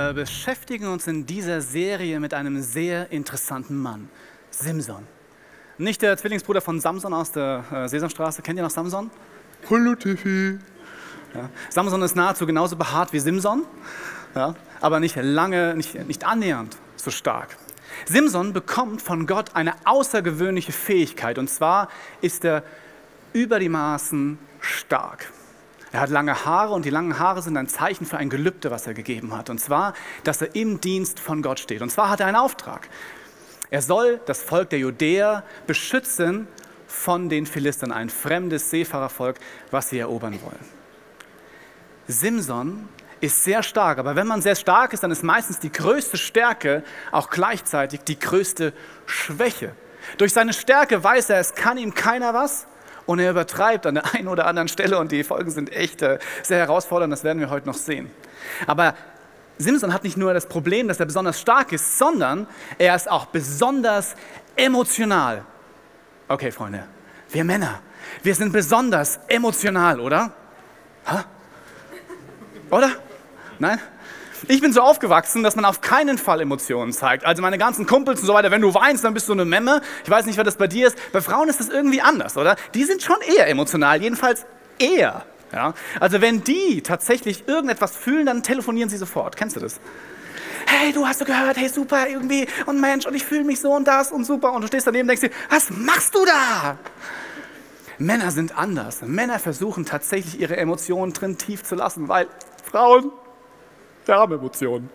Wir beschäftigen uns in dieser Serie mit einem sehr interessanten Mann, Simson. Nicht der Zwillingsbruder von Samson aus der Sesamstraße. Kennt ihr noch Samson? Hallo Tiffy. Ja. Samson ist nahezu genauso behaart wie Simson, ja, aber nicht annähernd so stark. Simson bekommt von Gott eine außergewöhnliche Fähigkeit, und zwar ist er über die Maßen stark. Er hat lange Haare, und die langen Haare sind ein Zeichen für ein Gelübde, was er gegeben hat. Und zwar, dass er im Dienst von Gott steht. Und zwar hat er einen Auftrag. Er soll das Volk der Judäer beschützen von den Philistern, ein fremdes Seefahrervolk, was sie erobern wollen. Simson ist sehr stark, aber wenn man sehr stark ist, dann ist meistens die größte Stärke auch gleichzeitig die größte Schwäche. Durch seine Stärke weiß er, es kann ihm keiner was. Und er übertreibt an der einen oder anderen Stelle, und die Folgen sind echt sehr herausfordernd, das werden wir heute noch sehen. Aber Simson hat nicht nur das Problem, dass er besonders stark ist, sondern er ist auch besonders emotional. Okay, Freunde, wir Männer, wir sind besonders emotional, oder? Hä? Oder? Nein? Ich bin so aufgewachsen, dass man auf keinen Fall Emotionen zeigt. Also meine ganzen Kumpels und so weiter, wenn du weinst, dann bist du eine Memme. Ich weiß nicht, was das bei dir ist. Bei Frauen ist das irgendwie anders, oder? Die sind schon eher emotional, jedenfalls eher. Ja? Also wenn die tatsächlich irgendetwas fühlen, dann telefonieren sie sofort. Kennst du das? Hey, du hast du gehört, hey, super, irgendwie, und Mensch, und ich fühle mich so und das und super. Und du stehst daneben und denkst dir, was machst du da? Männer sind anders. Männer versuchen tatsächlich ihre Emotionen drin tief zu lassen, weil Frauen, wir haben Emotionen.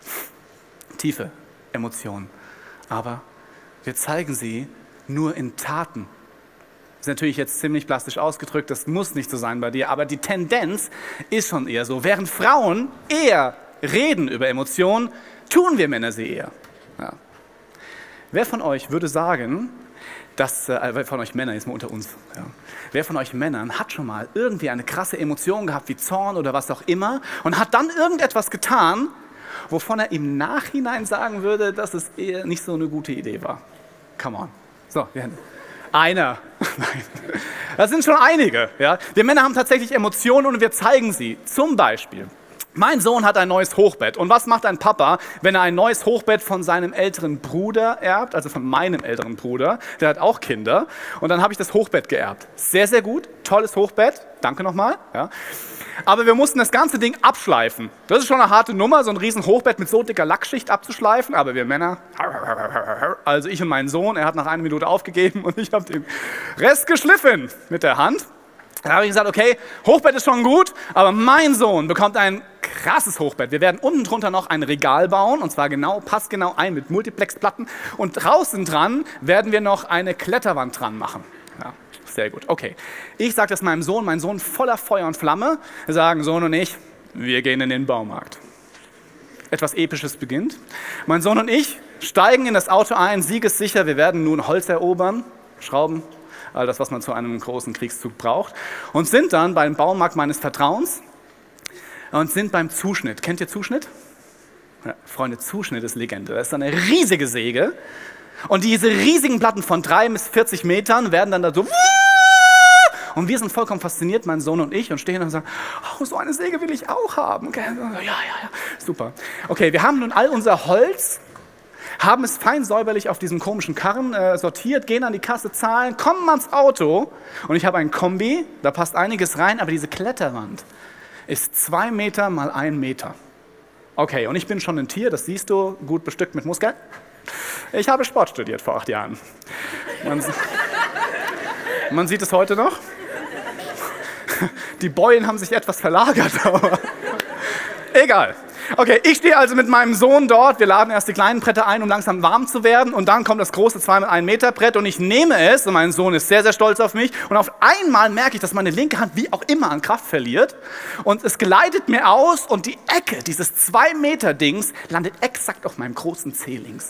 Tiefe Emotionen. Aber wir zeigen sie nur in Taten. Das ist natürlich jetzt ziemlich plastisch ausgedrückt, das muss nicht so sein bei dir, aber die Tendenz ist schon eher so. Während Frauen eher reden über Emotionen, tun wir Männer sie eher. Ja. Wer von euch würde sagen, wer von euch Männern, jetzt mal unter uns, ja. Wer von euch Männern hat schon mal irgendwie eine krasse Emotion gehabt, wie Zorn oder was auch immer, und hat dann irgendetwas getan, wovon er im Nachhinein sagen würde, dass es eher nicht so eine gute Idee war? Come on. So, einer. Nein. Das sind schon einige. Ja. Wir Männer haben tatsächlich Emotionen und wir zeigen sie. Zum Beispiel, mein Sohn hat ein neues Hochbett. Und was macht ein Papa, wenn er ein neues Hochbett von seinem älteren Bruder erbt, also von meinem älteren Bruder, der hat auch Kinder, und dann habe ich das Hochbett geerbt. Sehr, sehr gut, tolles Hochbett, danke nochmal. Ja. Aber wir mussten das ganze Ding abschleifen. Das ist schon eine harte Nummer, so ein riesen Hochbett mit so dicker Lackschicht abzuschleifen, aber wir Männer, also ich und mein Sohn, er hat nach 1 Minute aufgegeben und ich habe den Rest geschliffen mit der Hand. Da habe ich gesagt, okay, Hochbett ist schon gut, aber mein Sohn bekommt ein krasses Hochbett. Wir werden unten drunter noch ein Regal bauen, und zwar passgenau ein mit Multiplexplatten. Und draußen dran werden wir noch eine Kletterwand dran machen. Ja, sehr gut, okay. Ich sage das meinem Sohn, mein Sohn voller Feuer und Flamme. Wir sagen, Sohn und ich, wir gehen in den Baumarkt. Etwas Episches beginnt. Mein Sohn und ich steigen in das Auto ein, siegessicher, wir werden nun Holz erobern, Schrauben, all das, was man zu einem großen Kriegszug braucht, und sind dann beim Baumarkt meines Vertrauens und sind beim Zuschnitt. Kennt ihr Zuschnitt? Ja, Freunde, Zuschnitt ist Legende. Das ist eine riesige Säge, und diese riesigen Platten von 3 bis 40 Metern werden dann da so, und wir sind vollkommen fasziniert, mein Sohn und ich, und stehen und sagen, oh, so eine Säge will ich auch haben. Okay, ja, super. Okay, wir haben nun all unser Holz, haben es fein säuberlich auf diesem komischen Karren sortiert, gehen an die Kasse, zahlen, kommen ans Auto, und ich habe ein Kombi, da passt einiges rein, aber diese Kletterwand ist 2 Meter mal 1 Meter. Okay, und ich bin schon ein Tier, das siehst du, gut bestückt mit Muskeln. Ich habe Sport studiert vor 8 Jahren. Man sieht es heute noch. Die Beulen haben sich etwas verlagert, aber egal. Okay, ich stehe also mit meinem Sohn dort, wir laden erst die kleinen Bretter ein, um langsam warm zu werden, und dann kommt das große 2 mit 1 Meter Brett, und ich nehme es, und mein Sohn ist sehr, sehr stolz auf mich, und auf einmal merke ich, dass meine linke Hand wie auch immer an Kraft verliert, und es gleitet mir aus, und die Ecke dieses 2 Meter Dings landet exakt auf meinem großen Zeh links.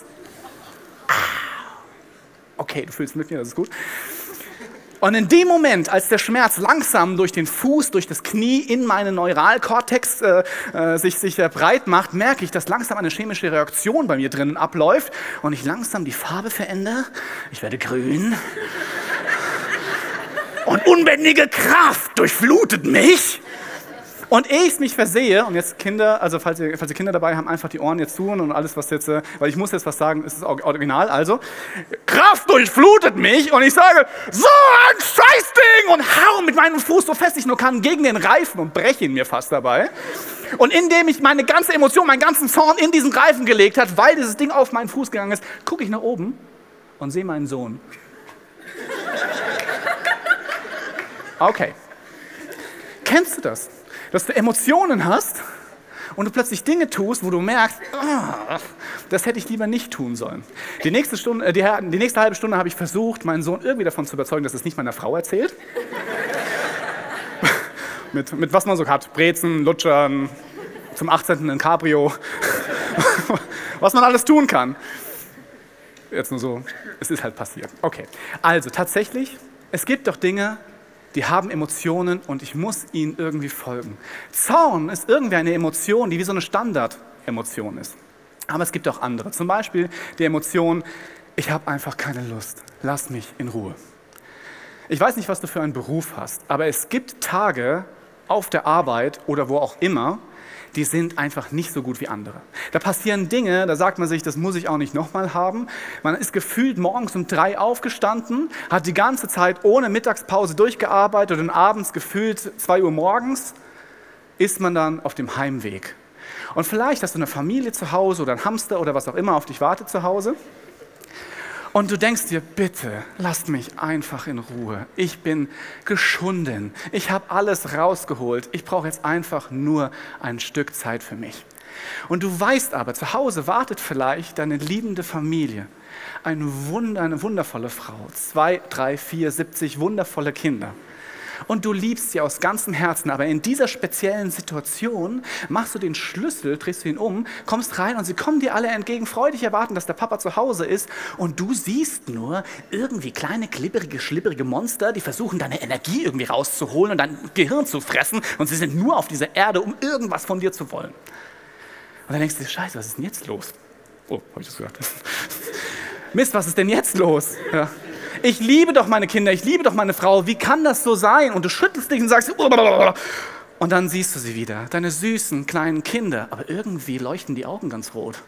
Okay, du fühlst mit mir, das ist gut. Und in dem Moment, als der Schmerz langsam durch den Fuß, durch das Knie in meinen Neuralkortex sich breit macht, merke ich, dass langsam eine chemische Reaktion bei mir drinnen abläuft und ich langsam die Farbe verändere. Ich werde grün. Und unbändige Kraft durchflutet mich. Und ehe ich mich versehe, und jetzt Kinder, also falls ihr Kinder dabei haben, einfach die Ohren jetzt tun und alles, was jetzt, weil ich muss jetzt was sagen, ist das Original, also, Kraft durchflutet mich und ich sage, so ein Scheißding und hau mit meinem Fuß so fest ich nur kann gegen den Reifen und breche ihn mir fast dabei. Und indem ich meine ganze Emotion, meinen ganzen Zorn in diesen Reifen gelegt hat, weil dieses Ding auf meinen Fuß gegangen ist, gucke ich nach oben und sehe meinen Sohn. Okay. Kennst du das? Dass du Emotionen hast und du plötzlich Dinge tust, wo du merkst, das hätte ich lieber nicht tun sollen. Die nächste halbe Stunde habe ich versucht, meinen Sohn irgendwie davon zu überzeugen, dass es nicht meiner Frau erzählt. mit was man so hat, Brezen, Lutschern, zum 18. ein Cabrio, was man alles tun kann. Jetzt nur so, es ist halt passiert. Okay, also tatsächlich, es gibt doch Dinge, die haben Emotionen und ich muss ihnen irgendwie folgen. Zorn ist irgendwie eine Emotion, die wie so eine Standardemotion ist. Aber es gibt auch andere. Zum Beispiel die Emotion, ich habe einfach keine Lust, lass mich in Ruhe. Ich weiß nicht, was du für einen Beruf hast, aber es gibt Tage auf der Arbeit oder wo auch immer, die sind einfach nicht so gut wie andere. Da passieren Dinge, da sagt man sich, das muss ich auch nicht nochmal haben. Man ist gefühlt morgens um 3 aufgestanden, hat die ganze Zeit ohne Mittagspause durchgearbeitet und abends gefühlt 2 Uhr morgens ist man dann auf dem Heimweg. Und vielleicht hast du eine Familie zu Hause oder ein Hamster oder was auch immer auf dich wartet zu Hause. Und du denkst dir, bitte, lasst mich einfach in Ruhe. Ich bin geschunden. Ich habe alles rausgeholt. Ich brauche jetzt einfach nur ein Stück Zeit für mich. Und du weißt aber, zu Hause wartet vielleicht deine liebende Familie. Eine wundervolle Frau. 2, 3, 4, 70 wundervolle Kinder. Und du liebst sie aus ganzem Herzen, aber in dieser speziellen Situation machst du den Schlüssel, drehst du ihn um, kommst rein und sie kommen dir alle entgegen, freudig erwarten, dass der Papa zu Hause ist und du siehst nur irgendwie kleine, schlibberige Monster, die versuchen, deine Energie irgendwie rauszuholen und dein Gehirn zu fressen und sie sind nur auf dieser Erde, um irgendwas von dir zu wollen. Und dann denkst du dir, Scheiße, was ist denn jetzt los? Oh, habe ich das gesagt? Mist, was ist denn jetzt los? Ja. Ich liebe doch meine Kinder, ich liebe doch meine Frau, wie kann das so sein? Und du schüttelst dich und sagst, und dann siehst du sie wieder, deine süßen kleinen Kinder, aber irgendwie leuchten die Augen ganz rot.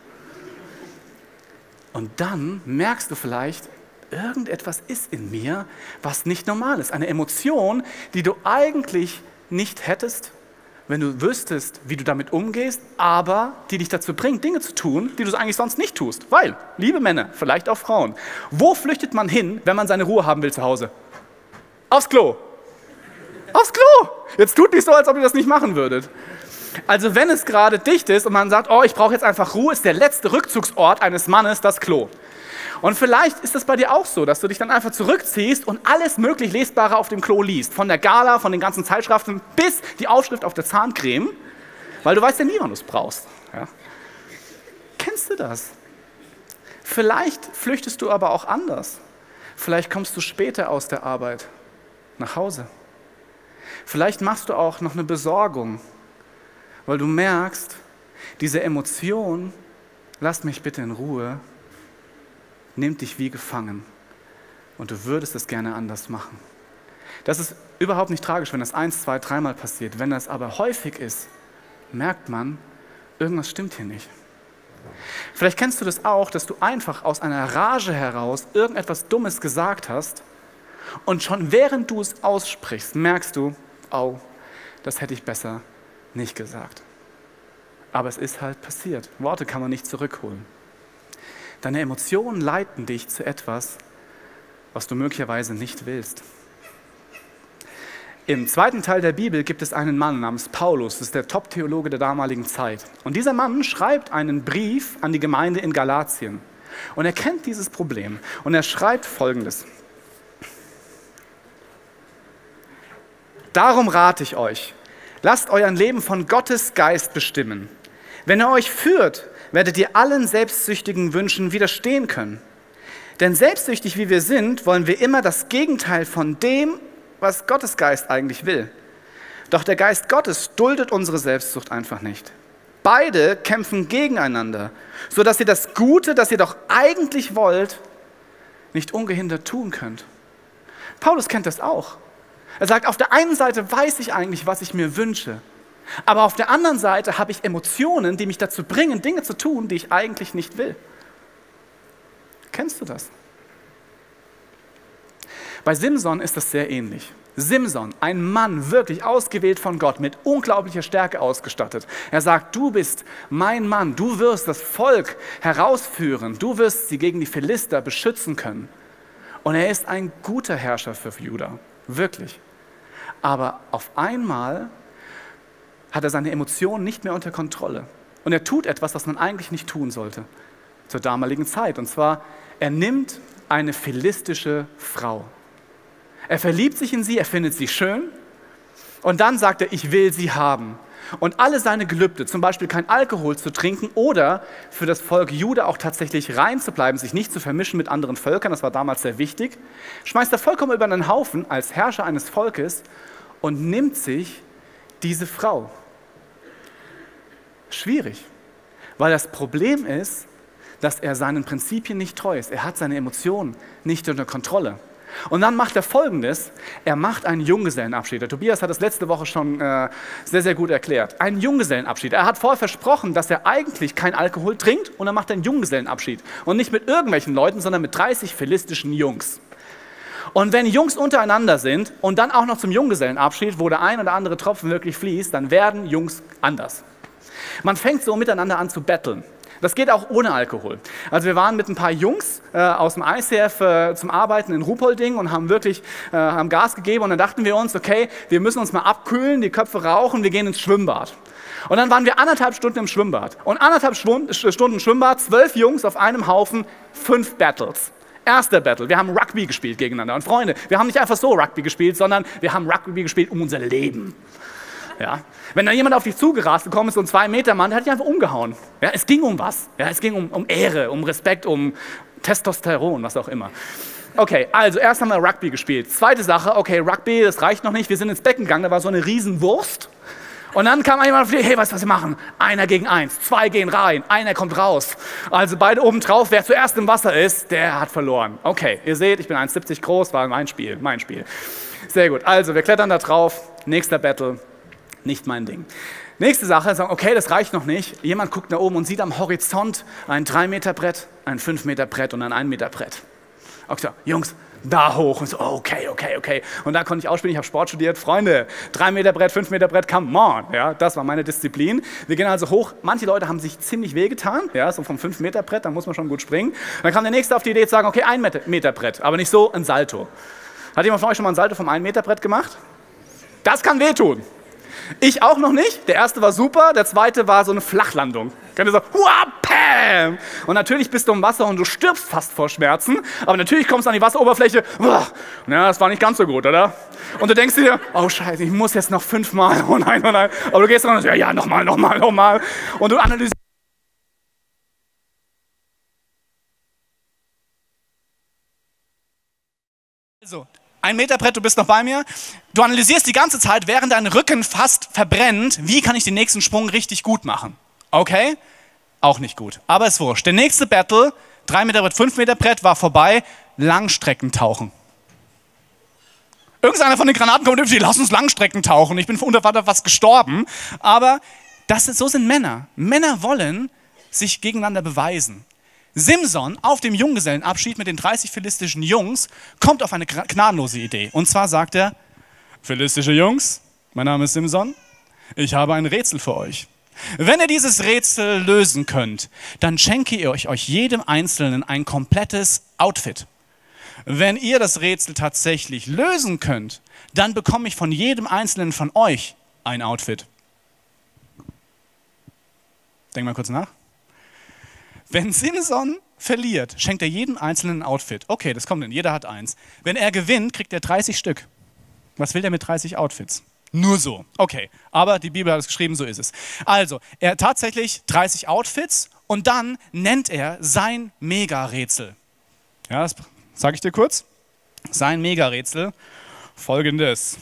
Und dann merkst du vielleicht, irgendetwas ist in mir, was nicht normal ist. Eine Emotion, die du eigentlich nicht hättest, wenn du wüsstest, wie du damit umgehst, aber die dich dazu bringt, Dinge zu tun, die du eigentlich sonst nicht tust. Weil, liebe Männer, vielleicht auch Frauen, wo flüchtet man hin, wenn man seine Ruhe haben will zu Hause? Aufs Klo. Aufs Klo. Jetzt tut nicht so, als ob ihr das nicht machen würdet. Also wenn es gerade dicht ist und man sagt, oh, ich brauche jetzt einfach Ruhe, ist der letzte Rückzugsort eines Mannes das Klo. Und vielleicht ist es bei dir auch so, dass du dich dann einfach zurückziehst und alles möglich Lesbare auf dem Klo liest. Von der Gala, von den ganzen Zeitschriften bis die Aufschrift auf der Zahncreme, weil du weißt ja nie, wann du es brauchst. Ja? Kennst du das? Vielleicht flüchtest du aber auch anders. Vielleicht kommst du später aus der Arbeit nach Hause. Vielleicht machst du auch noch eine Besorgung, weil du merkst, diese Emotion, lass mich bitte in Ruhe, nimmt dich wie gefangen und du würdest es gerne anders machen. Das ist überhaupt nicht tragisch, wenn das 1, 2, 3 Mal passiert. Wenn das aber häufig ist, merkt man, irgendwas stimmt hier nicht. Vielleicht kennst du das auch, dass du einfach aus einer Rage heraus irgendetwas Dummes gesagt hast und schon während du es aussprichst, merkst du, oh, das hätte ich besser nicht gesagt. Aber es ist halt passiert. Worte kann man nicht zurückholen. Deine Emotionen leiten dich zu etwas, was du möglicherweise nicht willst. Im 2. Teil der Bibel gibt es einen Mann namens Paulus, das ist der Top-Theologe der damaligen Zeit. Und dieser Mann schreibt einen Brief an die Gemeinde in Galatien. Und er kennt dieses Problem. Und er schreibt Folgendes. Darum rate ich euch, lasst euer Leben von Gottes Geist bestimmen. Wenn er euch führt, werdet ihr allen selbstsüchtigen Wünschen widerstehen können. Denn selbstsüchtig wie wir sind, wollen wir immer das Gegenteil von dem, was Gottes Geist eigentlich will. Doch der Geist Gottes duldet unsere Selbstsucht einfach nicht. Beide kämpfen gegeneinander, sodass ihr das Gute, das ihr doch eigentlich wollt, nicht ungehindert tun könnt. Paulus kennt das auch. Er sagt, auf der einen Seite weiß ich eigentlich, was ich mir wünsche, Aber auf der anderen Seite habe ich Emotionen, die mich dazu bringen, Dinge zu tun, die ich eigentlich nicht will. Kennst du das? Bei Simson ist das sehr ähnlich. Simson, ein Mann, wirklich ausgewählt von Gott, mit unglaublicher Stärke ausgestattet. Er sagt, du bist mein Mann, du wirst das Volk herausführen, du wirst sie gegen die Philister beschützen können. Und er ist ein guter Herrscher für Juda, wirklich. Aber auf einmal hat er seine Emotionen nicht mehr unter Kontrolle. Und er tut etwas, was man eigentlich nicht tun sollte zur damaligen Zeit. Und zwar, er nimmt eine philistische Frau. Er verliebt sich in sie, er findet sie schön und dann sagt er, ich will sie haben. Und alle seine Gelübde, zum Beispiel kein Alkohol zu trinken oder für das Volk Juda auch tatsächlich rein zu bleiben, sich nicht zu vermischen mit anderen Völkern, das war damals sehr wichtig, schmeißt er vollkommen über den Haufen als Herrscher eines Volkes und nimmt sich diese Frau. Schwierig, weil das Problem ist, dass er seinen Prinzipien nicht treu ist. Er hat seine Emotionen nicht unter Kontrolle. Und dann macht er Folgendes, er macht einen Junggesellenabschied. Der Tobias hat das letzte Woche schon sehr, sehr gut erklärt. Einen Junggesellenabschied. Er hat vorher versprochen, dass er eigentlich kein Alkohol trinkt und er macht einen Junggesellenabschied. Und nicht mit irgendwelchen Leuten, sondern mit 30 philistischen Jungs. Und wenn Jungs untereinander sind und dann auch noch zum Junggesellenabschied, wo der ein oder andere Tropfen wirklich fließt, dann werden Jungs anders. Man fängt so miteinander an zu betteln. Das geht auch ohne Alkohol. Also wir waren mit ein paar Jungs aus dem ICF zum Arbeiten in Ruhpolding und haben wirklich haben Gas gegeben und dann dachten wir uns, okay, wir müssen uns mal abkühlen, die Köpfe rauchen, wir gehen ins Schwimmbad. Und dann waren wir 1,5 Stunden im Schwimmbad. Und 1,5 Stunden Schwimmbad, 12 Jungs auf einem Haufen, 5 Battles. Erster Battle, wir haben Rugby gespielt gegeneinander. Und Freunde, wir haben nicht einfach so Rugby gespielt, sondern wir haben Rugby gespielt um unser Leben. Ja. Wenn da jemand auf dich zugerast gekommen ist, so ein 2-Meter-Mann, der hat dich einfach umgehauen. Ja, es ging um was. Ja, es ging um Ehre, um Respekt, um Testosteron, was auch immer. Okay, also erst haben wir Rugby gespielt. Zweite Sache, okay, Rugby, das reicht noch nicht. Wir sind ins Becken gegangen, da war so eine Riesenwurst. Und dann kam jemand auf die, hey, weißt du, was wir machen? 1 gegen 1, 2 gehen rein, 1 kommt raus. Also beide oben drauf, wer zuerst im Wasser ist, der hat verloren. Okay, ihr seht, ich bin 1,70 groß, war mein Spiel. Sehr gut, also wir klettern da drauf, nächster Battle. Nicht mein Ding. Nächste Sache, sagen, okay, das reicht noch nicht. Jemand guckt nach oben und sieht am Horizont ein 3-Meter-Brett, ein 5-Meter-Brett und ein 1-Meter-Brett. Okay, Jungs, da hoch. Und so, okay. Und da konnte ich ausspielen, ich habe Sport studiert. Freunde, 3-Meter-Brett, 5-Meter-Brett, come on. Ja, das war meine Disziplin. Wir gehen also hoch. Manche Leute haben sich ziemlich wehgetan, ja, so vom 5-Meter-Brett, da muss man schon gut springen. Dann kam der Nächste auf die Idee zu sagen, okay, 1-Meter-Brett, aber nicht so ein Salto. Hat jemand von euch schon mal ein Salto vom 1-Meter-Brett gemacht? Das kann wehtun. Ich auch noch nicht. Der erste war super, der zweite war so eine Flachlandung. Kennt ihr so, Pam! Und natürlich bist du im Wasser und du stirbst fast vor Schmerzen, aber natürlich kommst du an die Wasseroberfläche, ja, das war nicht ganz so gut, oder? Und du denkst dir, oh Scheiße, ich muss jetzt noch 5-mal, oh nein. Aber du gehst dann und sagst, ja, nochmal. Und du analysierst. Also, 1-Meter-Brett, du bist noch bei mir. Du analysierst die ganze Zeit, während dein Rücken fast verbrennt, wie kann ich den nächsten Sprung richtig gut machen? Okay? Auch nicht gut. Aber ist wurscht. Der nächste Battle, 3-Meter-Brett, 5-Meter-Brett, war vorbei. Langstreckentauchen. Irgendeiner von den Granaten kommt und sagt, lass uns Langstrecken tauchen. Ich bin unter Wasser fast gestorben. Aber so sind Männer. Männer wollen sich gegeneinander beweisen. Simson auf dem Junggesellenabschied mit den 30 philistischen Jungs kommt auf eine gnadenlose Idee. Und zwar sagt er, philistische Jungs, mein Name ist Simson, ich habe ein Rätsel für euch. Wenn ihr dieses Rätsel lösen könnt, dann schenke ich euch jedem Einzelnen ein komplettes Outfit. Wenn ihr das Rätsel tatsächlich lösen könnt, dann bekomme ich von jedem Einzelnen von euch ein Outfit. Denk mal kurz nach. Wenn Simson verliert, schenkt er jedem Einzelnen ein Outfit. Okay, das kommt hin, jeder hat eins. Wenn er gewinnt, kriegt er 30 Stück. Was will der mit 30 Outfits? Nur so. Okay, aber die Bibel hat es geschrieben, so ist es. Also, er hat tatsächlich 30 Outfits und dann nennt er sein Mega-Rätsel. Ja, das sage ich dir kurz. Sein Mega-Rätsel, folgendes.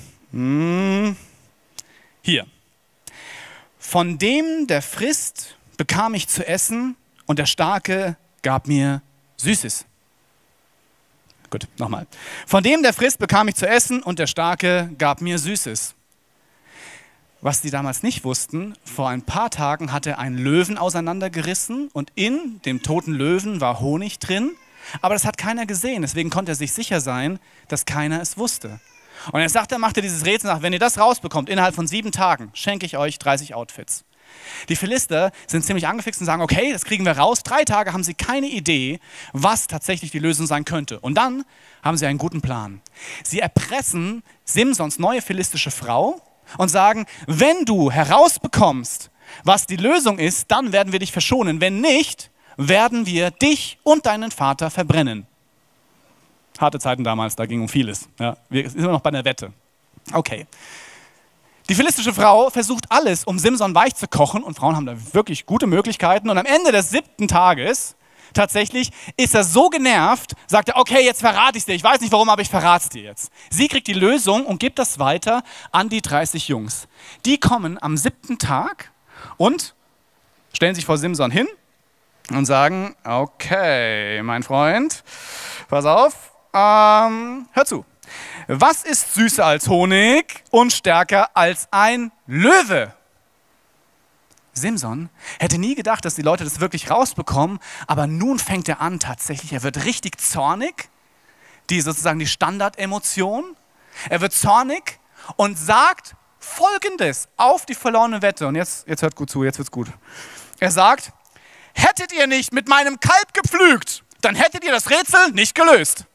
Hier. Von dem, der frisst, bekam ich zu essen, und der Starke gab mir Süßes. Gut, nochmal. Von dem, der frisst, bekam ich zu essen und der Starke gab mir Süßes. Was die damals nicht wussten, vor ein paar Tagen hat er einen Löwen auseinandergerissen und in dem toten Löwen war Honig drin, aber das hat keiner gesehen, deswegen konnte er sich sicher sein, dass keiner es wusste. Und er sagte, er machte dieses Rätsel nach, wenn ihr das rausbekommt, innerhalb von 7 Tagen, schenke ich euch 30 Outfits. Die Philister sind ziemlich angefixt und sagen, okay, das kriegen wir raus. 3 Tage haben sie keine Idee, was tatsächlich die Lösung sein könnte. Und dann haben sie einen guten Plan. Sie erpressen Simsons neue philistische Frau und sagen, wenn du herausbekommst, was die Lösung ist, dann werden wir dich verschonen. Wenn nicht, werden wir dich und deinen Vater verbrennen. Harte Zeiten damals, da ging um vieles. Ja, wir sind immer noch bei einer Wette. Okay. Die philistische Frau versucht alles, um Simson weich zu kochen, und Frauen haben da wirklich gute Möglichkeiten. Und am Ende des 7. Tages, tatsächlich, ist er so genervt, sagt er, okay, jetzt verrate ich es dir. Ich weiß nicht warum, aber ich verrate es dir jetzt. Sie kriegt die Lösung und gibt das weiter an die 30 Jungs. Die kommen am 7. Tag und stellen sich vor Simson hin und sagen, okay, mein Freund, pass auf, hör zu. Was ist süßer als Honig und stärker als ein Löwe? Simson hätte nie gedacht, dass die Leute das wirklich rausbekommen, aber nun fängt er an tatsächlich, er wird richtig zornig, sozusagen die Standardemotion. Er wird zornig und sagt Folgendes auf die verlorene Wette. Und jetzt hört gut zu, jetzt wird's gut. Er sagt, hättet ihr nicht mit meinem Kalb gepflügt, dann hättet ihr das Rätsel nicht gelöst.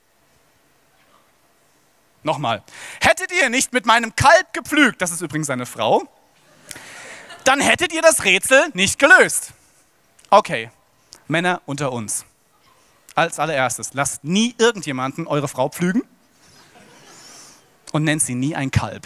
Nochmal. Hättet ihr nicht mit meinem Kalb gepflügt, das ist übrigens seine Frau, dann hättet ihr das Rätsel nicht gelöst. Okay, Männer unter uns. Als allererstes, lasst nie irgendjemanden eure Frau pflügen und nennt sie nie ein Kalb.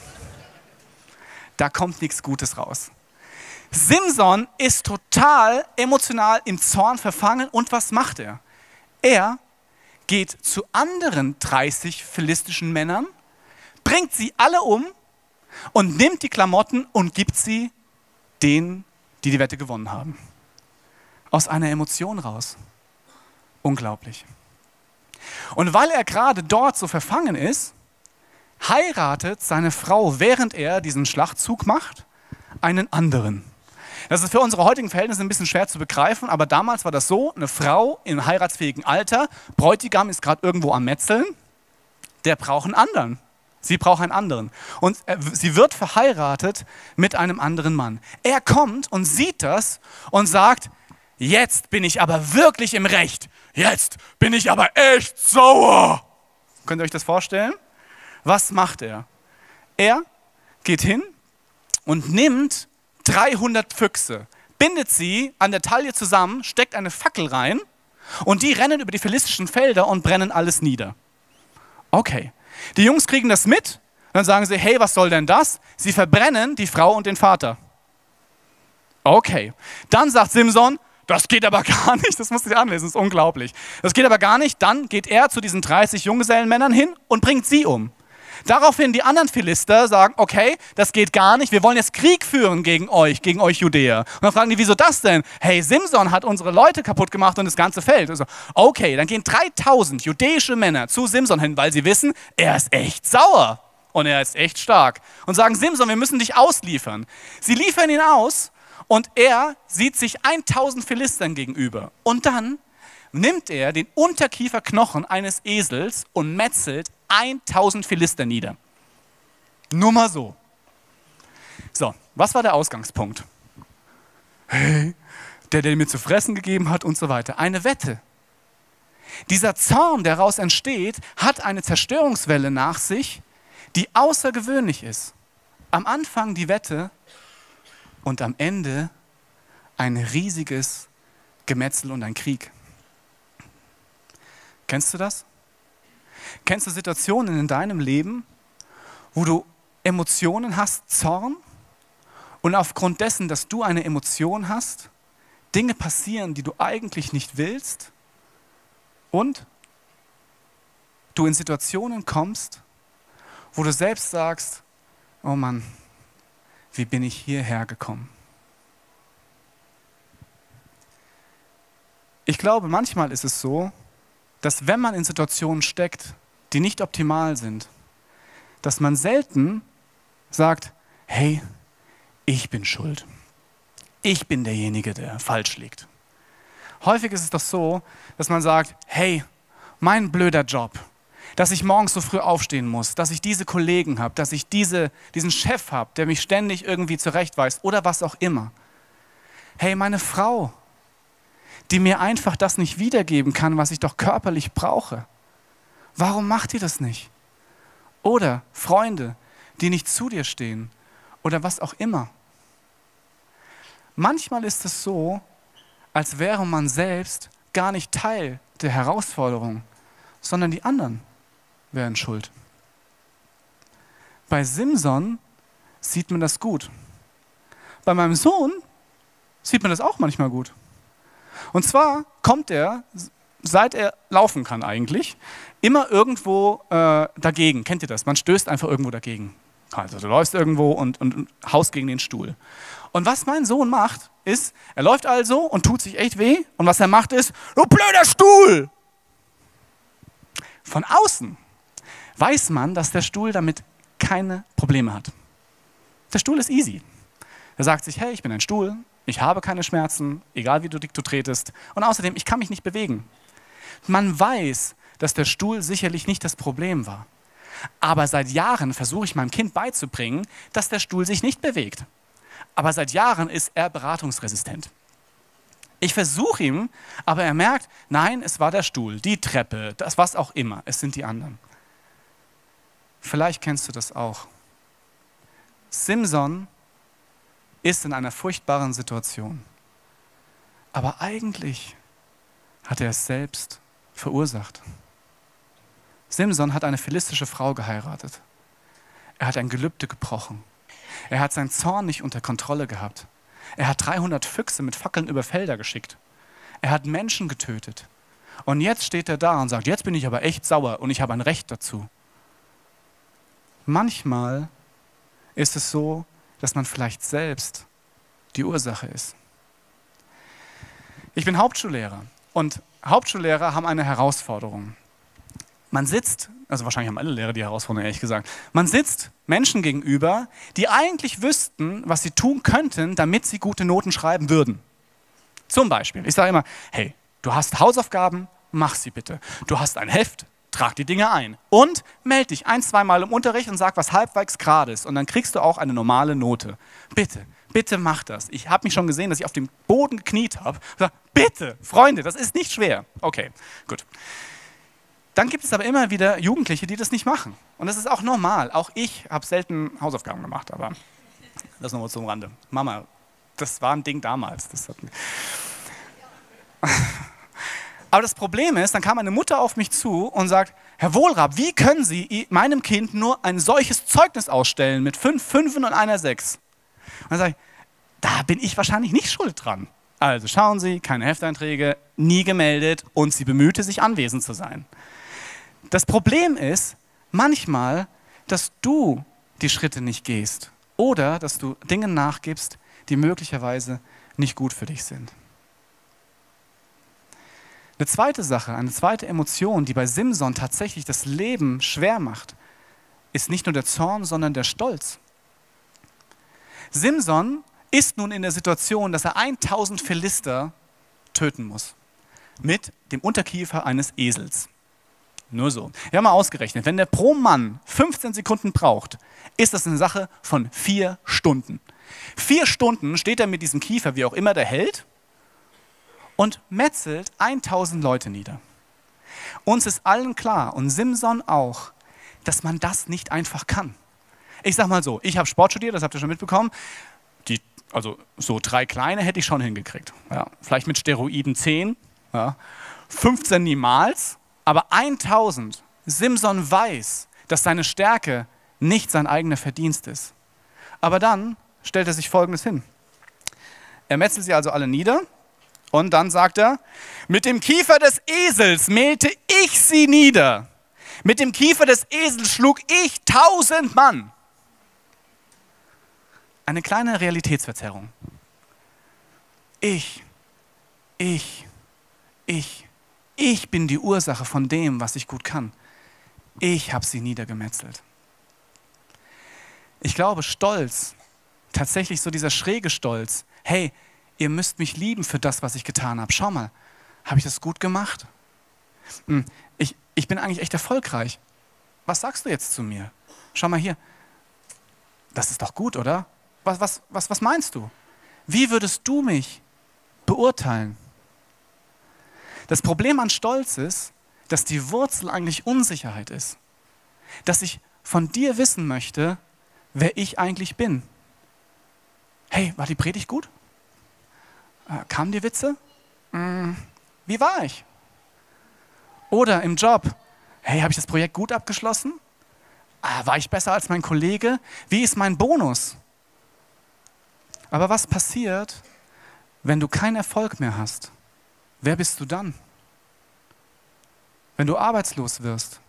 Da kommt nichts Gutes raus. Simson ist total emotional im Zorn verfangen und was macht er? Er geht zu anderen 30 philistischen Männern, bringt sie alle um und nimmt die Klamotten und gibt sie denen, die die Wette gewonnen haben. Aus einer Emotion raus. Unglaublich. Und weil er gerade dort so verfangen ist, heiratet seine Frau, während er diesen Schlachtzug macht, einen anderen. Das ist für unsere heutigen Verhältnisse ein bisschen schwer zu begreifen, aber damals war das so, eine Frau im heiratsfähigen Alter, Bräutigam ist gerade irgendwo am Metzeln, der braucht einen anderen. Sie braucht einen anderen. Und sie wird verheiratet mit einem anderen Mann. Er kommt und sieht das und sagt, jetzt bin ich aber wirklich im Recht. Jetzt bin ich aber echt sauer. Könnt ihr euch das vorstellen? Was macht er? Er geht hin und nimmt 300 Füchse, bindet sie an der Taille zusammen, steckt eine Fackel rein und die rennen über die philistischen Felder und brennen alles nieder. Okay, die Jungs kriegen das mit, dann sagen sie, hey, was soll denn das? Sie verbrennen die Frau und den Vater. Okay, dann sagt Simson, das geht aber gar nicht, das musst du dir anlesen, das ist unglaublich. Das geht aber gar nicht, dann geht er zu diesen 30 Junggesellenmännern hin und bringt sie um. Daraufhin die anderen Philister sagen, okay, das geht gar nicht, wir wollen jetzt Krieg führen gegen euch Judäer. Und dann fragen die, wieso das denn? Hey, Simson hat unsere Leute kaputt gemacht und das ganze Feld. Also, okay, dann gehen 3000 jüdische Männer zu Simson hin, weil sie wissen, er ist echt sauer und er ist echt stark. Und sagen, Simson, wir müssen dich ausliefern. Sie liefern ihn aus und er sieht sich 1000 Philistern gegenüber. Und dann nimmt er den Unterkieferknochen eines Esels und metzelt 1000 Philister nieder. Nur mal so. So, was war der Ausgangspunkt? Hey, der mir zu fressen gegeben hat und so weiter. Eine Wette. Dieser Zorn, der daraus entsteht, hat eine Zerstörungswelle nach sich, die außergewöhnlich ist. Am Anfang die Wette und am Ende ein riesiges Gemetzel und ein Krieg. Kennst du das? Kennst du Situationen in deinem Leben, wo du Emotionen hast, Zorn, und aufgrund dessen, dass du eine Emotion hast, Dinge passieren, die du eigentlich nicht willst, und du in Situationen kommst, wo du selbst sagst, oh Mann, wie bin ich hierher gekommen? Ich glaube, manchmal ist es so, dass wenn man in Situationen steckt, die nicht optimal sind, dass man selten sagt, hey, ich bin schuld. Ich bin derjenige, der falsch liegt. Häufig ist es doch so, dass man sagt, hey, mein blöder Job, dass ich morgens so früh aufstehen muss, dass ich diese Kollegen habe, dass ich diesen Chef habe, der mich ständig irgendwie zurechtweist oder was auch immer. Hey, meine Frau, die mir einfach das nicht wiedergeben kann, was ich doch körperlich brauche. Warum macht ihr das nicht? Oder Freunde, die nicht zu dir stehen oder was auch immer. Manchmal ist es so, als wäre man selbst gar nicht Teil der Herausforderung, sondern die anderen wären schuld. Bei Simson sieht man das gut. Bei meinem Sohn sieht man das auch manchmal gut. Und zwar kommt er, seit er laufen kann eigentlich, immer irgendwo dagegen. Kennt ihr das? Man stößt einfach irgendwo dagegen. Also du läufst irgendwo und haust gegen den Stuhl. Und was mein Sohn macht, ist, er läuft also und tut sich echt weh. Und was er macht ist, du blöder Stuhl! Von außen weiß man, dass der Stuhl damit keine Probleme hat. Der Stuhl ist easy. Er sagt sich, hey, ich bin ein Stuhl, ich habe keine Schmerzen, egal wie du dick du tretest. Und außerdem, ich kann mich nicht bewegen. Man weiß, dass der Stuhl sicherlich nicht das Problem war. Aber seit Jahren versuche ich meinem Kind beizubringen, dass der Stuhl sich nicht bewegt. Aber seit Jahren ist er beratungsresistent. Ich versuche ihm, aber er merkt, nein, es war der Stuhl, die Treppe, das was auch immer, es sind die anderen. Vielleicht kennst du das auch. Simson ist in einer furchtbaren Situation. Aber eigentlich hat er es selbst verursacht. Simson hat eine philistische Frau geheiratet. Er hat ein Gelübde gebrochen. Er hat seinen Zorn nicht unter Kontrolle gehabt. Er hat 300 Füchse mit Fackeln über Felder geschickt. Er hat Menschen getötet. Und jetzt steht er da und sagt, jetzt bin ich aber echt sauer und ich habe ein Recht dazu. Manchmal ist es so, dass man vielleicht selbst die Ursache ist. Ich bin Hauptschullehrer und Hauptschullehrer haben eine Herausforderung. Man sitzt, also wahrscheinlich haben alle Lehrer die Herausforderung, ehrlich gesagt, man sitzt Menschen gegenüber, die eigentlich wüssten, was sie tun könnten, damit sie gute Noten schreiben würden. Zum Beispiel, ich sage immer, hey, du hast Hausaufgaben, mach sie bitte. Du hast ein Heft, trag die Dinge ein. Und melde dich 1-2 Mal im Unterricht und sag, was halbwegs gerade ist. Und dann kriegst du auch eine normale Note. Bitte, bitte mach das. Ich habe mich schon gesehen, dass ich auf dem Boden gekniet habe. Bitte, Freunde, das ist nicht schwer. Okay, gut. Dann gibt es aber immer wieder Jugendliche, die das nicht machen. Und das ist auch normal. Auch ich habe selten Hausaufgaben gemacht, aber das nur zum Rande. Mama, das war ein Ding damals. Aber das Problem ist, dann kam eine Mutter auf mich zu und sagt, Herr Wohlrab, wie können Sie meinem Kind nur ein solches Zeugnis ausstellen mit 5 Fünfen und einer 6? Und dann sage ich, da bin ich wahrscheinlich nicht schuld dran. Also schauen Sie, keine Hefteinträge, nie gemeldet und sie bemühte sich, anwesend zu sein. Das Problem ist manchmal, dass du die Schritte nicht gehst oder dass du Dingen nachgibst, die möglicherweise nicht gut für dich sind. Eine zweite Sache, eine zweite Emotion, die bei Simson tatsächlich das Leben schwer macht, ist nicht nur der Zorn, sondern der Stolz. Simson ist nun in der Situation, dass er 1000 Philister töten muss. Mit dem Unterkiefer eines Esels. Nur so. Wir haben mal ausgerechnet, wenn der pro Mann 15 Sekunden braucht, ist das eine Sache von 4 Stunden. 4 Stunden steht er mit diesem Kiefer, wie auch immer der hält, und metzelt 1000 Leute nieder. Uns ist allen klar, und Simson auch, dass man das nicht einfach kann. Ich sag mal so, ich habe Sport studiert, das habt ihr schon mitbekommen. Also so 3 kleine hätte ich schon hingekriegt. Ja, vielleicht mit Steroiden 10, ja, 15 niemals, aber 1000. Simson weiß, dass seine Stärke nicht sein eigener Verdienst ist. Aber dann stellt er sich Folgendes hin. Er metzelt sie also alle nieder und dann sagt er, mit dem Kiefer des Esels mähte ich sie nieder. Mit dem Kiefer des Esels schlug ich 1000 Mann. Eine kleine Realitätsverzerrung. Ich bin die Ursache von dem, was ich gut kann. Ich habe sie niedergemetzelt. Ich glaube, Stolz tatsächlich so dieser schräge Stolz. Hey, ihr müsst mich lieben für das, was ich getan habe. Schau mal, habe ich das gut gemacht? Ich bin eigentlich echt erfolgreich. Was sagst du jetzt zu mir? Schau mal hier. Das ist doch gut, oder? Was meinst du? Wie würdest du mich beurteilen? Das Problem an Stolz ist, dass die Wurzel eigentlich Unsicherheit ist. Dass ich von dir wissen möchte, wer ich eigentlich bin. Hey, war die Predigt gut? Kamen dir Witze? Wie war ich? Oder im Job. Hey, habe ich das Projekt gut abgeschlossen? War ich besser als mein Kollege? Wie ist mein Bonus? Aber was passiert, wenn du keinen Erfolg mehr hast? Wer bist du dann? Wenn du arbeitslos wirst?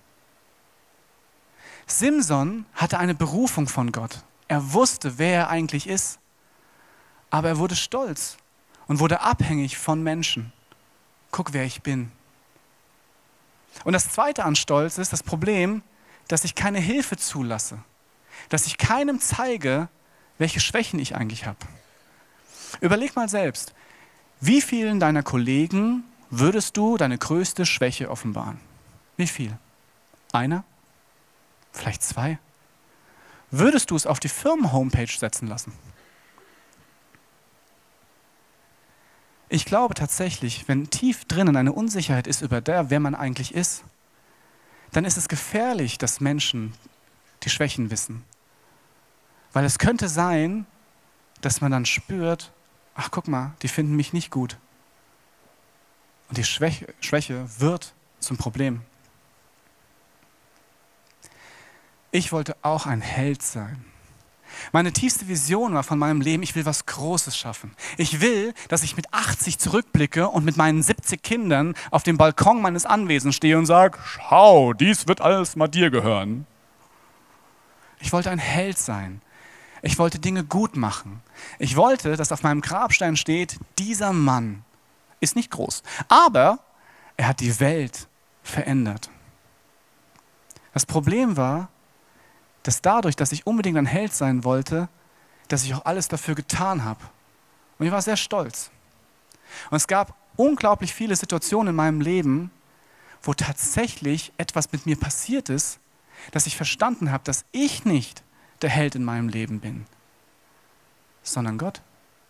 Simson hatte eine Berufung von Gott. Er wusste, wer er eigentlich ist. Aber er wurde stolz und wurde abhängig von Menschen. Guck, wer ich bin. Und das Zweite an Stolz ist das Problem, dass ich keine Hilfe zulasse. Dass ich keinem zeige, welche Schwächen ich eigentlich habe. Überleg mal selbst, wie vielen deiner Kollegen würdest du deine größte Schwäche offenbaren? Wie viel? Einer? Vielleicht zwei? Würdest du es auf die Firmen-Homepage setzen lassen? Ich glaube tatsächlich, wenn tief drinnen eine Unsicherheit ist über der, wer man eigentlich ist, dann ist es gefährlich, dass Menschen die Schwächen wissen. Weil es könnte sein, dass man dann spürt, ach guck mal, die finden mich nicht gut. Und die Schwäche wird zum Problem. Ich wollte auch ein Held sein. Meine tiefste Vision war von meinem Leben, ich will was Großes schaffen. Ich will, dass ich mit 80 zurückblicke und mit meinen 70 Kindern auf dem Balkon meines Anwesens stehe und sage, schau, dies wird alles mal dir gehören. Ich wollte ein Held sein. Ich wollte Dinge gut machen. Ich wollte, dass auf meinem Grabstein steht, dieser Mann ist nicht groß, aber er hat die Welt verändert. Das Problem war, dass dadurch, dass ich unbedingt ein Held sein wollte, dass ich auch alles dafür getan habe. Und ich war sehr stolz. Und es gab unglaublich viele Situationen in meinem Leben, wo tatsächlich etwas mit mir passiert ist, dass ich verstanden habe, dass ich nicht der Held in meinem Leben bin, sondern Gott.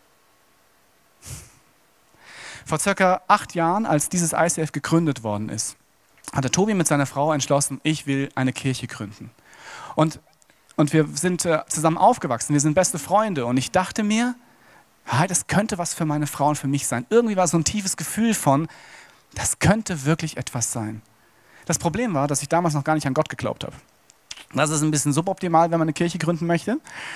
Vor circa 8 Jahren, als dieses ICF gegründet worden ist, hatte Tobi mit seiner Frau entschlossen, ich will eine Kirche gründen. Und wir sind zusammen aufgewachsen, wir sind beste Freunde. Und ich dachte mir, das könnte was für meine Frau und für mich sein. Irgendwie war so ein tiefes Gefühl von, das könnte wirklich etwas sein. Das Problem war, dass ich damals noch gar nicht an Gott geglaubt habe. Das ist ein bisschen suboptimal, wenn man eine Kirche gründen möchte.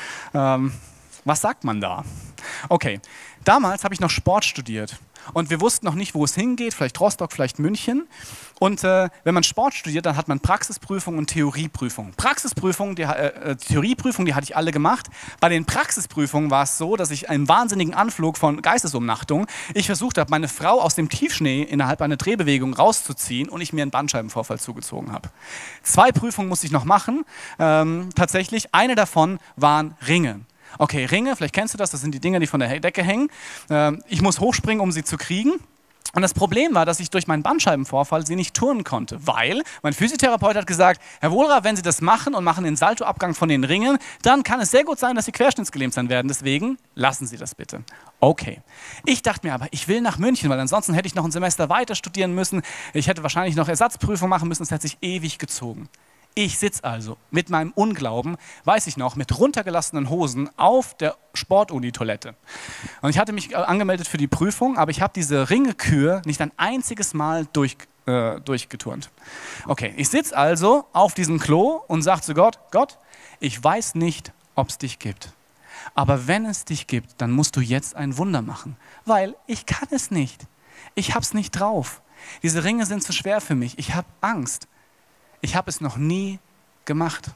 Was sagt man da? Okay, damals habe ich noch Sport studiert. Und wir wussten noch nicht, wo es hingeht, vielleicht Rostock, vielleicht München. Und wenn man Sport studiert, dann hat man Praxisprüfung und Theorieprüfung. Theorieprüfung, die hatte ich alle gemacht. Bei den Praxisprüfungen war es so, dass ich einen wahnsinnigen Anflug von Geistesumnachtung, ich versucht habe, meine Frau aus dem Tiefschnee innerhalb einer Drehbewegung rauszuziehen und ich mir einen Bandscheibenvorfall zugezogen habe. 2 Prüfungen musste ich noch machen. Tatsächlich, eine davon waren Ringe. Okay, Ringe, vielleicht kennst du das, das sind die Dinger, die von der Decke hängen. Ich muss hochspringen, um sie zu kriegen. Und das Problem war, dass ich durch meinen Bandscheibenvorfall sie nicht turnen konnte, weil mein Physiotherapeut hat gesagt, Herr Wohlrab, wenn Sie das machen und machen den Saltoabgang von den Ringen, dann kann es sehr gut sein, dass Sie querschnittsgelähmt sein werden. Deswegen lassen Sie das bitte. Okay. Ich dachte mir aber, ich will nach München, weil ansonsten hätte ich noch ein Semester weiter studieren müssen. Ich hätte wahrscheinlich noch Ersatzprüfung machen müssen. Es hat sich ewig gezogen. Ich sitze also mit meinem Unglauben, weiß ich noch, mit runtergelassenen Hosen auf der Sportuni-Toilette. Und ich hatte mich angemeldet für die Prüfung, aber ich habe diese Ringekür nicht ein einziges Mal durchgeturnt. Okay, ich sitze also auf diesem Klo und sage zu Gott, Gott, ich weiß nicht, ob es dich gibt. Aber wenn es dich gibt, dann musst du jetzt ein Wunder machen, weil ich kann es nicht. Ich habe es nicht drauf. Diese Ringe sind zu schwer für mich. Ich habe Angst. Ich habe es noch nie gemacht.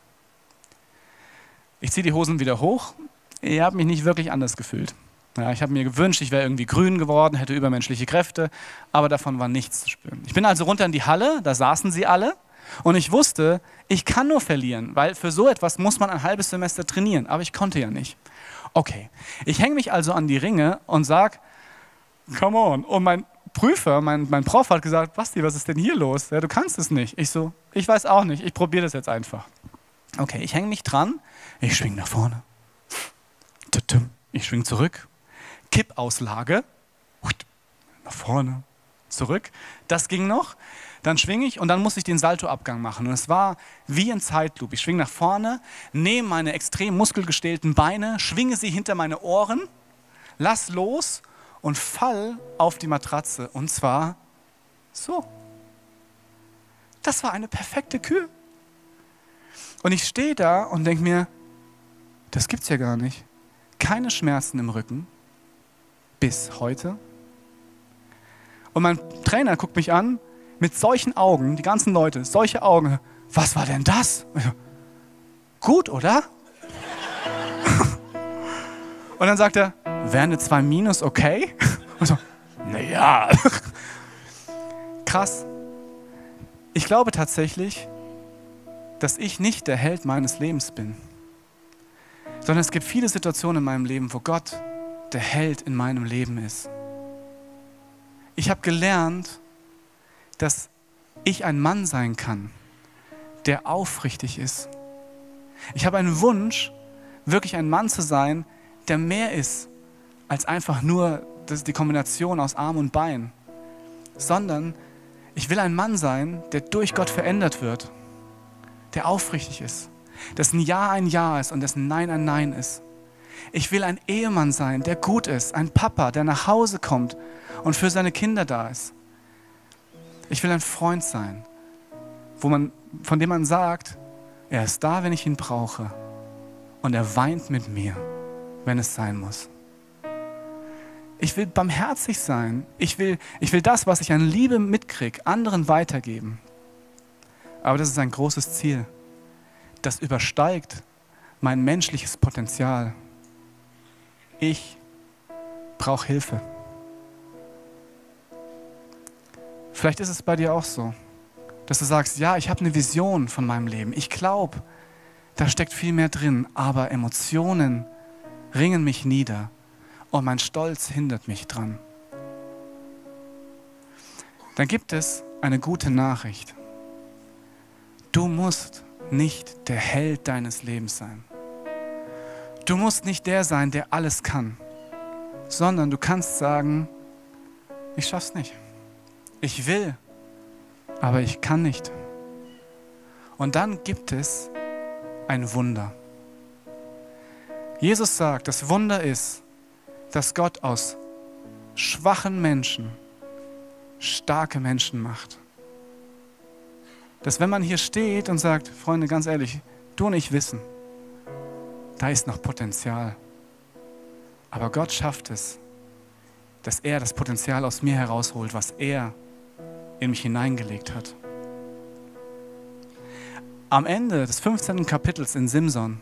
Ich ziehe die Hosen wieder hoch. Ich habe mich nicht wirklich anders gefühlt. Ja, ich habe mir gewünscht, ich wäre irgendwie grün geworden, hätte übermenschliche Kräfte, aber davon war nichts zu spüren. Ich bin also runter in die Halle, da saßen sie alle und ich wusste, ich kann nur verlieren, weil für so etwas muss man ein halbes Semester trainieren, aber ich konnte ja nicht. Okay, ich hänge mich also an die Ringe und sage, come on. Und mein Prüfer, mein Prof hat gesagt, Basti, was ist denn hier los? Ja, du kannst es nicht. Ich so, ich weiß auch nicht, ich probiere das jetzt einfach. Okay, ich hänge mich dran, ich schwing nach vorne. Ich schwing zurück. Kippauslage. Nach vorne, zurück. Das ging noch. Dann schwinge ich und dann muss ich den Saltoabgang machen. Und es war wie ein Zeitloop. Ich schwinge nach vorne, nehme meine extrem muskelgestählten Beine, schwinge sie hinter meine Ohren, lass los und fall auf die Matratze. Und zwar so. Das war eine perfekte Kür. Und ich stehe da und denke mir, das gibt's ja gar nicht. Keine Schmerzen im Rücken. Bis heute. Und mein Trainer guckt mich an, mit solchen Augen, die ganzen Leute, solche Augen. Was war denn das? Gut, oder? Und dann sagt er, wäre eine 2- okay? Und so, naja. Krass. Ich glaube tatsächlich, dass ich nicht der Held meines Lebens bin, sondern es gibt viele Situationen in meinem Leben, wo Gott der Held in meinem Leben ist. Ich habe gelernt, dass ich ein Mann sein kann, der aufrichtig ist. Ich habe einen Wunsch, wirklich ein Mann zu sein, der mehr ist als einfach nur die Kombination aus Arm und Bein, sondern ich will ein Mann sein, der durch Gott verändert wird, der aufrichtig ist, dessen Ja ein Ja ist und dessen Nein ein Nein ist. Ich will ein Ehemann sein, der gut ist, ein Papa, der nach Hause kommt und für seine Kinder da ist. Ich will ein Freund sein, von dem man sagt, er ist da, wenn ich ihn brauche und er weint mit mir, wenn es sein muss. Ich will barmherzig sein. Ich will das, was ich an Liebe mitkriege, anderen weitergeben. Aber das ist ein großes Ziel. Das übersteigt mein menschliches Potenzial. Ich brauche Hilfe. Vielleicht ist es bei dir auch so, dass du sagst, ja, ich habe eine Vision von meinem Leben. Ich glaube, da steckt viel mehr drin, aber Emotionen ringen mich nieder und mein Stolz hindert mich dran. Dann gibt es eine gute Nachricht. Du musst nicht der Held deines Lebens sein. Du musst nicht der sein, der alles kann, sondern du kannst sagen, ich schaff's nicht. Ich will, aber ich kann nicht. Und dann gibt es ein Wunder. Jesus sagt, das Wunder ist, dass Gott aus schwachen Menschen starke Menschen macht. Dass wenn man hier steht und sagt, Freunde, ganz ehrlich, du und ich wissen, da ist noch Potenzial. Aber Gott schafft es, dass er das Potenzial aus mir herausholt, was er in mich hineingelegt hat. Am Ende des 15. Kapitels in Simson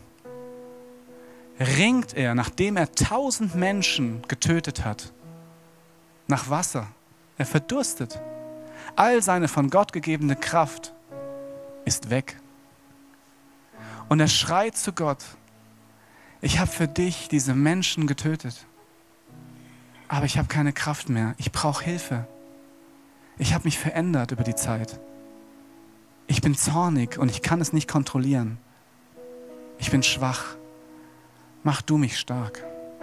ringt er, nachdem er 1000 Menschen getötet hat, nach Wasser. Er verdurstet. All seine von Gott gegebene Kraft ist weg. Und er schreit zu Gott, ich habe für dich diese Menschen getötet, aber ich habe keine Kraft mehr. Ich brauche Hilfe. Ich habe mich verändert über die Zeit. Ich bin zornig und ich kann es nicht kontrollieren. Ich bin schwach. Mach du mich stark.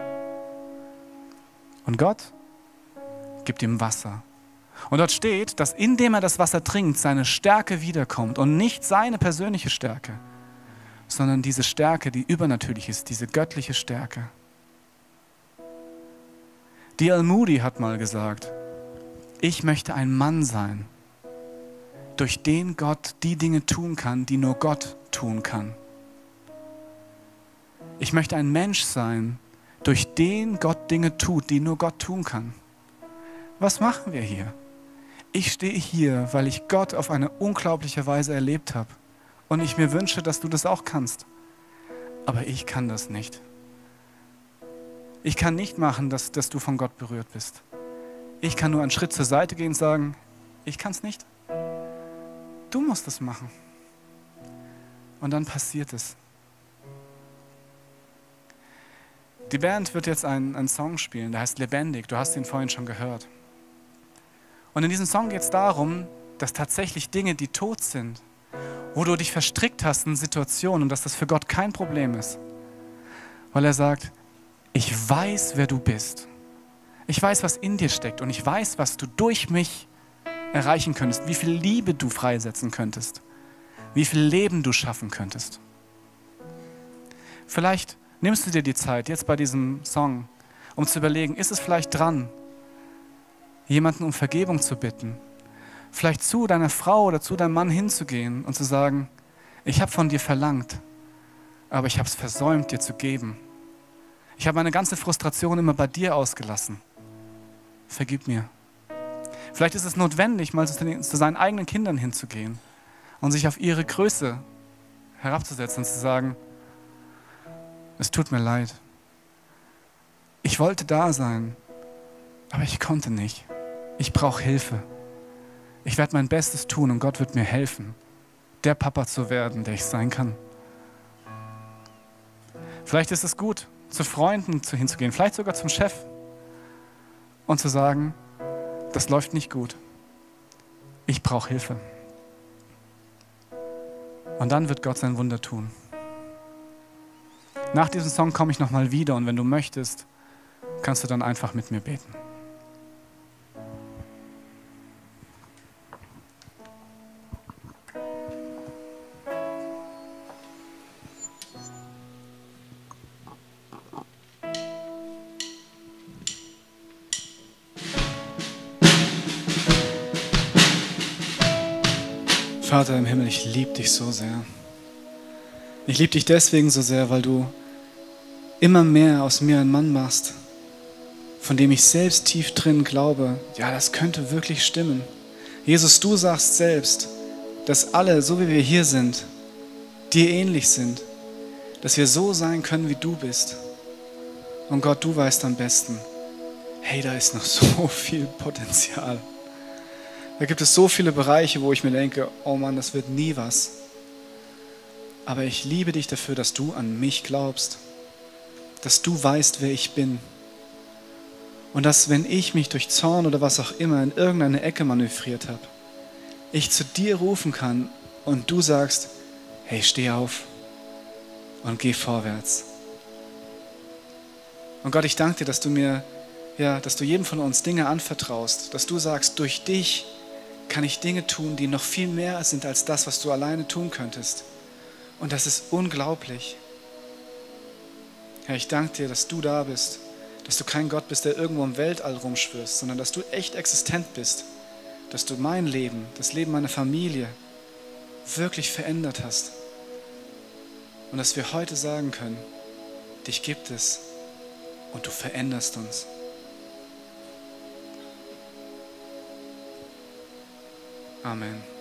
Und Gott gibt ihm Wasser. Und dort steht, dass indem er das Wasser trinkt, seine Stärke wiederkommt und nicht seine persönliche Stärke, sondern diese Stärke, die übernatürlich ist, diese göttliche Stärke. D.L. Moody hat mal gesagt, ich möchte ein Mann sein, durch den Gott die Dinge tun kann, die nur Gott tun kann. Ich möchte ein Mensch sein, durch den Gott Dinge tut, die nur Gott tun kann. Was machen wir hier? Ich stehe hier, weil ich Gott auf eine unglaubliche Weise erlebt habe. Und ich mir wünsche, dass du das auch kannst. Aber ich kann das nicht. Ich kann nicht machen, dass du von Gott berührt bist. Ich kann nur einen Schritt zur Seite gehen und sagen, ich kann es nicht. Du musst es machen. Und dann passiert es. Die Band wird jetzt einen Song spielen, der heißt Lebendig. Du hast ihn vorhin schon gehört. Und in diesem Song geht es darum, dass tatsächlich Dinge, die tot sind, wo du dich verstrickt hast in Situationen und dass das für Gott kein Problem ist. Weil er sagt, ich weiß, wer du bist. Ich weiß, was in dir steckt und ich weiß, was du durch mich erreichen könntest, wie viel Liebe du freisetzen könntest, wie viel Leben du schaffen könntest. Vielleicht nimmst du dir die Zeit, jetzt bei diesem Song, um zu überlegen, ist es vielleicht dran, jemanden um Vergebung zu bitten, vielleicht zu deiner Frau oder zu deinem Mann hinzugehen und zu sagen, ich habe von dir verlangt, aber ich habe es versäumt, dir zu geben. Ich habe meine ganze Frustration immer bei dir ausgelassen. Vergib mir. Vielleicht ist es notwendig, mal zu seinen eigenen Kindern hinzugehen und sich auf ihre Größe herabzusetzen und zu sagen, es tut mir leid. Ich wollte da sein, aber ich konnte nicht. Ich brauche Hilfe. Ich werde mein Bestes tun und Gott wird mir helfen, der Papa zu werden, der ich sein kann. Vielleicht ist es gut, zu Freunden hinzugehen, vielleicht sogar zum Chef und zu sagen, das läuft nicht gut. Ich brauche Hilfe. Und dann wird Gott sein Wunder tun. Nach diesem Song komme ich nochmal wieder und wenn du möchtest, kannst du dann einfach mit mir beten. Vater im Himmel, ich liebe dich so sehr. Ich liebe dich deswegen so sehr, weil du immer mehr aus mir einen Mann machst, von dem ich selbst tief drin glaube, ja, das könnte wirklich stimmen. Jesus, du sagst selbst, dass alle, so wie wir hier sind, dir ähnlich sind, dass wir so sein können, wie du bist. Und Gott, du weißt am besten, hey, da ist noch so viel Potenzial. Da gibt es so viele Bereiche, wo ich mir denke, oh Mann, das wird nie was. Aber ich liebe dich dafür, dass du an mich glaubst, dass du weißt, wer ich bin. Und dass, wenn ich mich durch Zorn oder was auch immer in irgendeine Ecke manövriert habe, ich zu dir rufen kann und du sagst, hey, steh auf und geh vorwärts. Und Gott, ich danke dir, dass du jedem von uns Dinge anvertraust, dass du sagst, durch dich kann ich Dinge tun, die noch viel mehr sind als das, was du alleine tun könntest. Und das ist unglaublich. Herr, ich danke dir, dass du da bist, dass du kein Gott bist, der irgendwo im Weltall rumschwirrst, sondern dass du echt existent bist, dass du mein Leben, das Leben meiner Familie wirklich verändert hast. Und dass wir heute sagen können, dich gibt es und du veränderst uns. Amen.